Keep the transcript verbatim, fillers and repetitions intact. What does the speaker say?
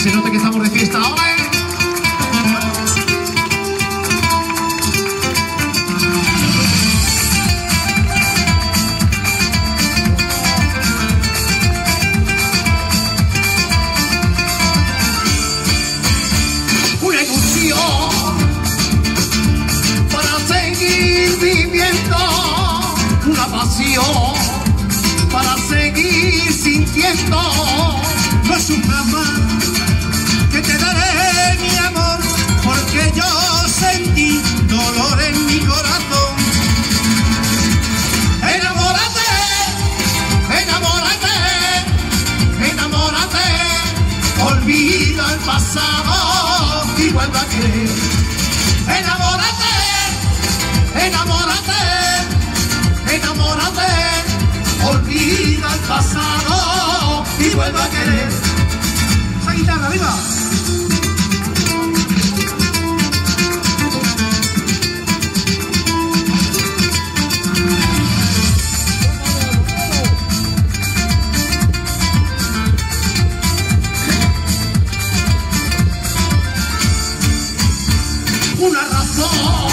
se note que estamos de fiesta ahora, ¿eh? Una ilusión para seguir viviendo, una pasión para seguir sintiendo. No es un drama que te daré, mi amor, porque yo sentí dolor en mi corazón. Enamórate, enamórate, enamórate, olvida el pasado y vuelve a querer. Enamórate, enamórate, enamórate, olvida el pasado y vuelve a querer. Esa guitarra, arriba. Una razón